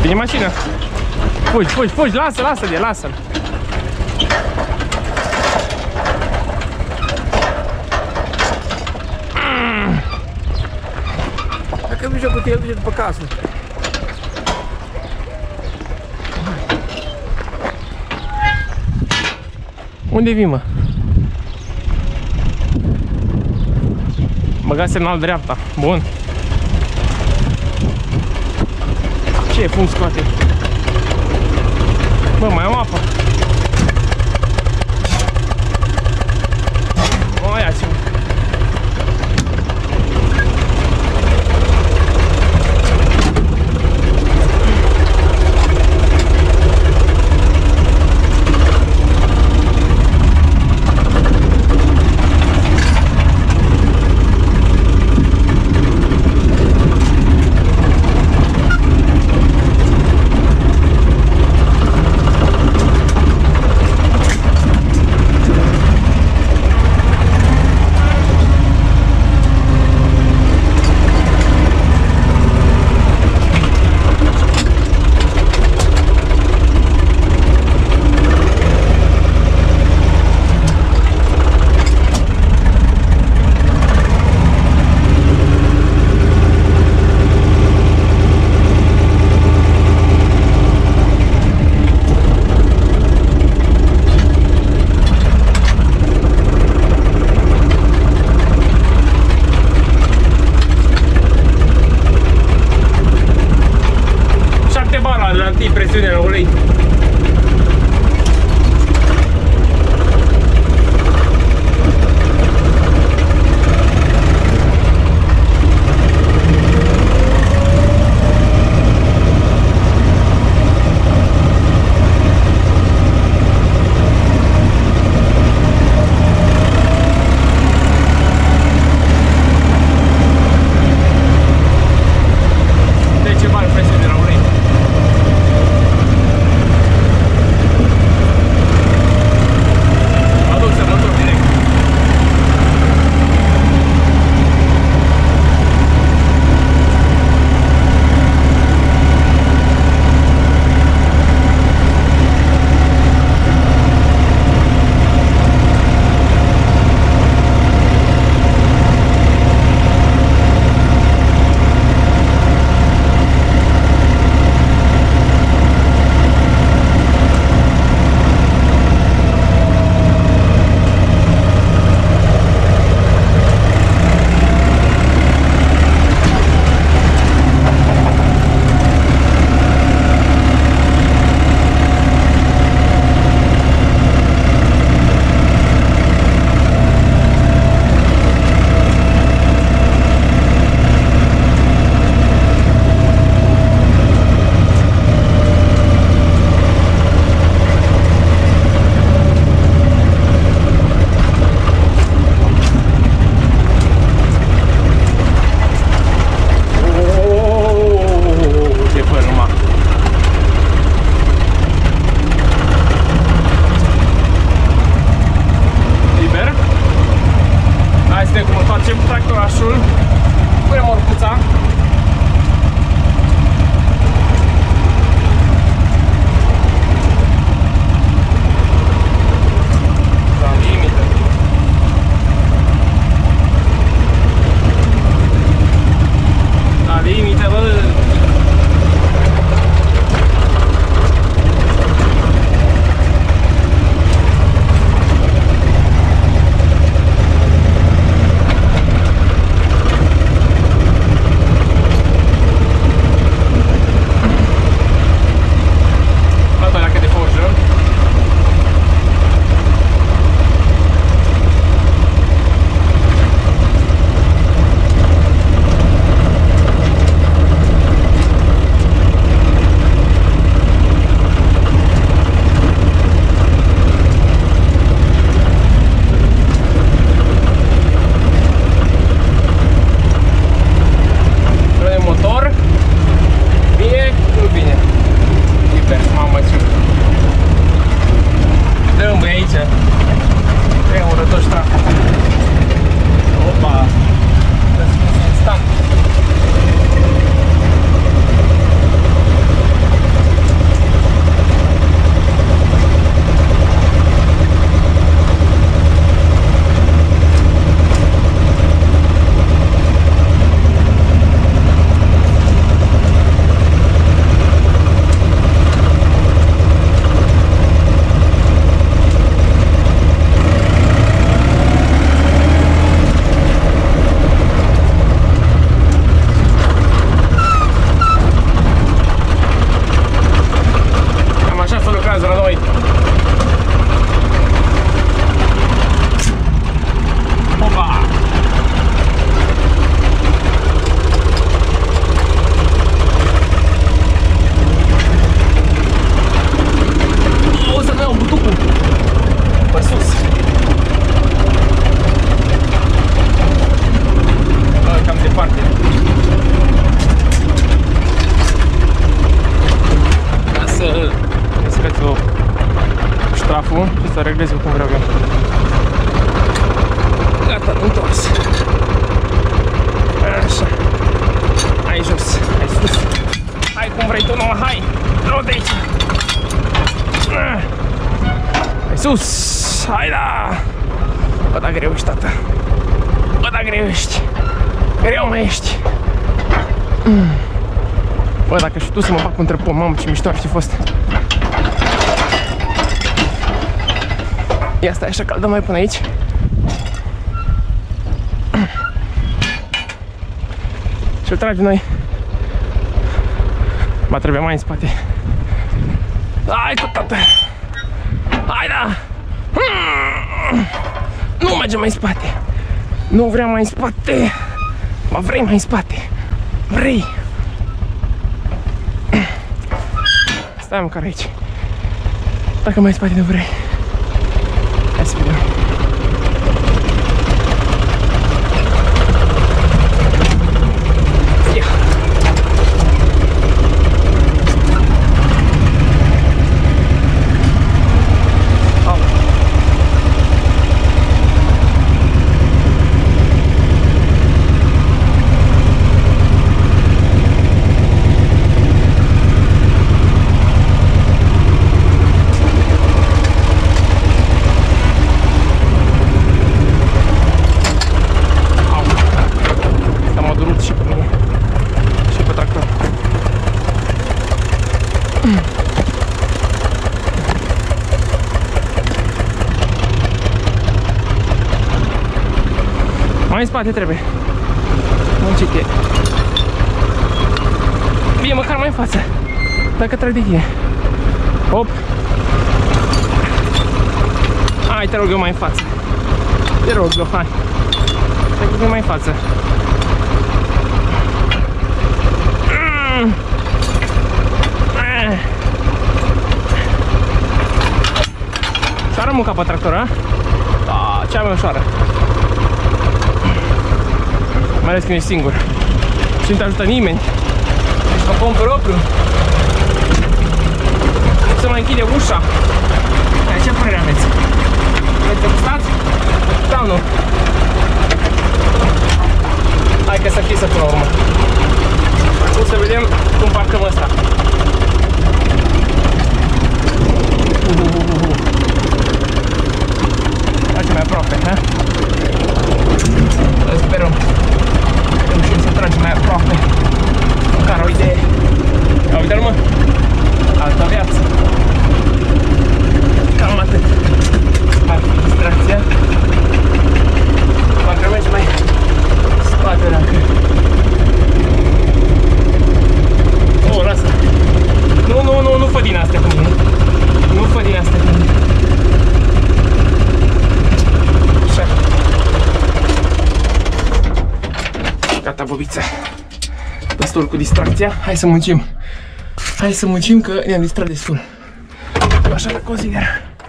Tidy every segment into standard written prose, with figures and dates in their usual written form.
Vine mașina. Fugi, fugi, fugi, lasă-l, lasă-l. Dacă merge cu el, duce după casă. Unde vii, mă? Băga semnal dreapta. Bun. Ce fum scoate? Bă, mai am apă. Mai ia-ți-mă. șaful și să reglez eu cum vreau eu. Gata, am întors. Așa. Hai jos, hai sus. Hai cum vrei tu, nu, hai. Nu de aici. Hai sus. Hai da. Bă, da greu ești, tata. Bă, da greu ești. Greu mai ești. Bă, dacă și tu să mă fac între pom, mamă, ce mișto ar fi fost. Ia stai așa, caldă mai până aici. Și-l trage noi. Ba, trebuie mai în spate. Hai cu tata. Hai da. Nu mergem mai în spate. Nu vreau mai în spate. Ba, vrei mai în spate. Vrei. Stai măcar aici. Dacă mai în spate nu vrei. Hai să vedem. Mai în spate trebuie. Muncite. Bine, măcar mai în față. Dacă trag de tine. Hop. Hai, te rog eu mai în față. Te rog eu, hai. Te mai în față. Ușoară munca pe tractor, a? Da, cea mai ușoară. Mai ales când ești singur și nu te ajută nimeni. Ești pe cont propriu. Se mai închide ușa. Ce părere aveți? Vreți să gustați? Sau nu? Hai că să închisă până la urmă. O să vedem cum parcăm ăsta. Facem mai aproape, ha? Sperăm. Reușim să tragem mai aproape. Măcar o idee. Ia uite-l, mă. Altă viață. Cam atât. Ar fi distracția. Parcă merge mai spate dacă. Oh, lasă. Nu fă din astea cu mine. Nu fă din astea cu mine. Așa. Gata, bobiță. Destul cu distracția. Hai să muncim. Hai să muncim că ne-am distrat destul. Așa că consider.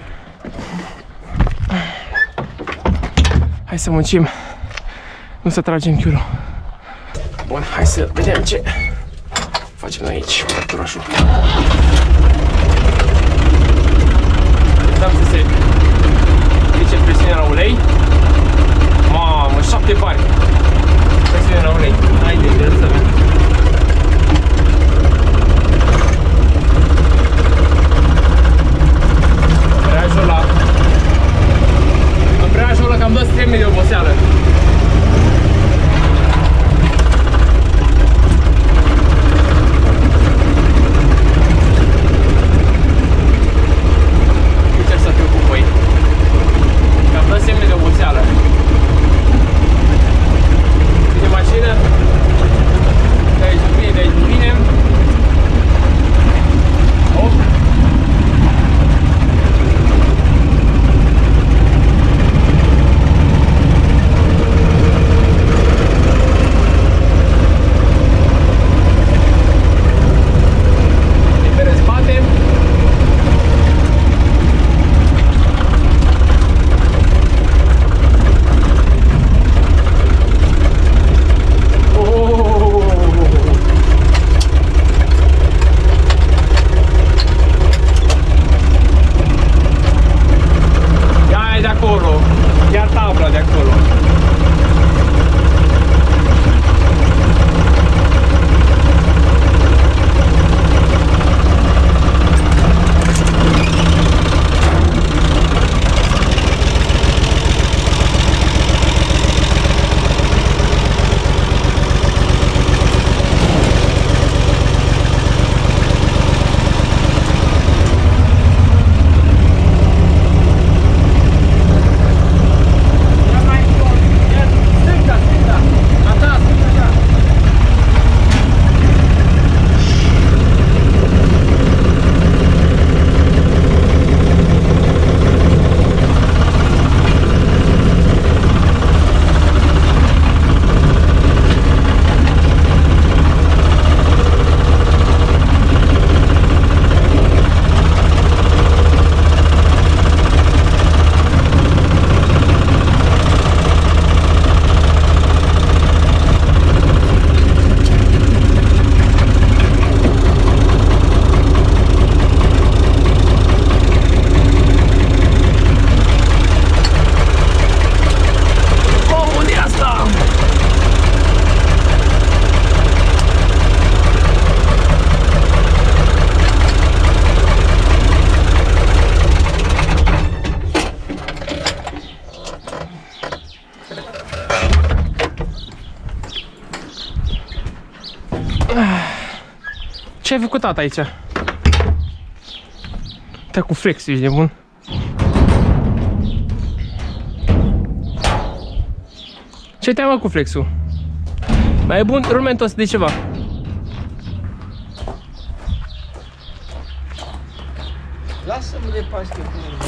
Hai să muncim. Nu să tragem chiulul. Bun, hai să vedem ce facem noi aici. Tractorașul. Așteptăm să se ridice presiunea la ulei. Mamă, 7 bari. Presiunea la ulei. Haide, să vedem. În preajul ăla cam dă streme de oboseală. ce-ai făcut tata aici? Te cu flex, ești de bun. Ce te-ai mă cu flexul? Mai e bun rulmentul ăsta de ceva. Lasă-mă de paște.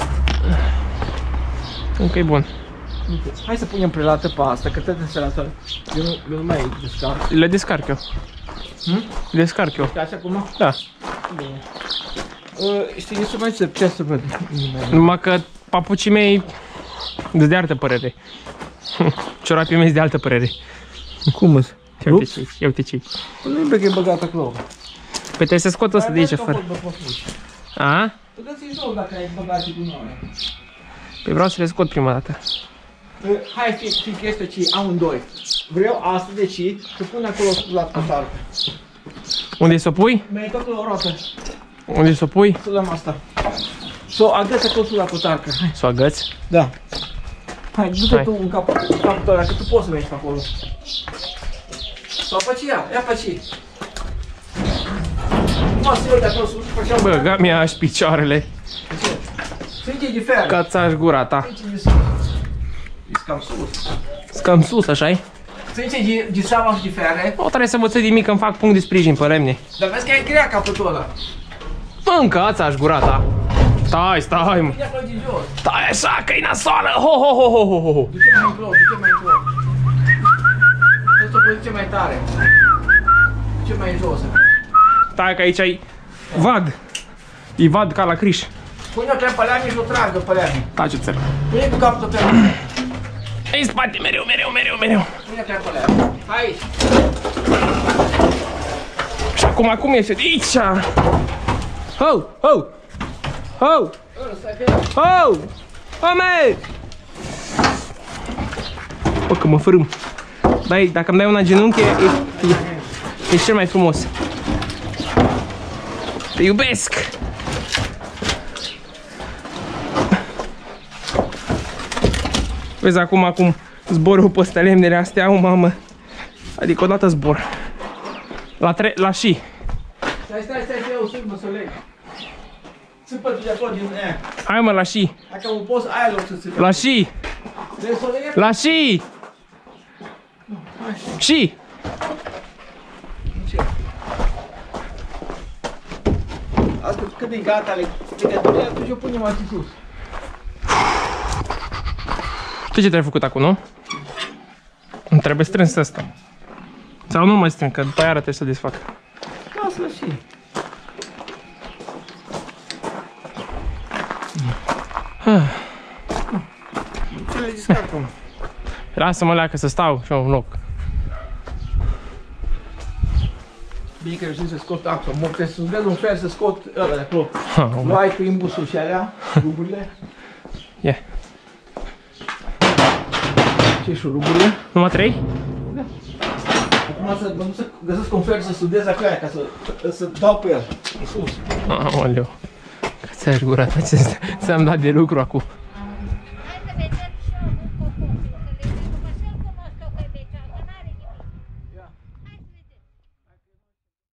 Încă e bun. Hai să punem prelată pe asta, că trebuie să lasă. Eu nu mai descarc. Le descarc eu. Le descarc eu. Ca așa acum? Da. Bine. Știi, eu să mai țep, ce să văd? Numai că papucii mei sunt de altă părere. Ciorapii mei sunt de altă părere. Cum îți? Ia uite ce, ia uite ce. Nu-i bă că e băgat acolo. Păi trebuie să scot ăsta de aici afară. A? Tu dă-ți jos dacă ai băgat și cu noi. Păi vreau să le scot prima dată. Hai, fiindcă este ci amândoi. Vreau asta de ci, să pun acolo la cotarcă. Unde să o pui? Mi-ai tot o roată. Unde să o pui? Să dăm asta. Să o agăți acolo la cotarcă. Hai. Să o agăți? Da. Hai, du-te tu în capul ăla, că tu poți să mergi pe acolo. Sau pe ce ia pe ce. Mă, să iau de acolo sus, făceam... Bă, ga-mi-aș picioarele. Sânge de fer. Ca ți-aș gura ta. Sânge de sus. E cam sus. Scam sus, așa-i? Sânge de seama și de fere. O, trebuie să mă ții de mic, îmi fac punct de sprijin pe lemne. Dar vezi că ai grea capătul ăla. Încă ți-aș gura ta. Stai, mă. Ia acolo de jos. Stai așa, că-i nasoală. Ho. Duce mai încolo, duce mai încolo. Dă-ți o poziție mai tare. Duce mai jos. Stai că aici ai vad. E vad ca la Criș. Pune-o pe leamă și o tragă pe leamă. Taci țel. Pune cu capul pe leamă. În spate, mereu. Pune pe leamă. Hai aici. Și acum, cum este? Aici. Ho. Ome! Bă, că mă frâm. Dacă îmi dai una în genunchi, e cel mai frumos. Te iubesc! Vezi acum cum zbor eu peste lemnele astea, mamă. Adică odată zbor. La și. Stai, eu sunt, mă, să leg. Țipă-te de acolo din aia. Hai mă, la și. Dacă mă poți, aia loc să țipă. La și. Vrei să o leg? La și. Și. Asta cât e gata, legăturile, atunci o punem aici sus. Tu ce trebuie făcut acum, nu? Îmi trebuie strâns ăsta. Sau nu mai strâng, că după aia trebuie să desfac. Lasă-l și. Ce le descarcă, mă? Lasă-mă leacă să stau și eu în loc. Bine că reușim să scot acolo. Mă, trebuie să-ți dăm un fel să scot ăla de acolo. Luai cu imbusul și alea, șuruburile. Ia. Ce șuruburile? Numai 3? Da. Acum să găsesc un fel să sudez acolo, ca să dau pe el. Sus. Aoleu. Că ți-aș gura ta, ți-am dat de lucru acum.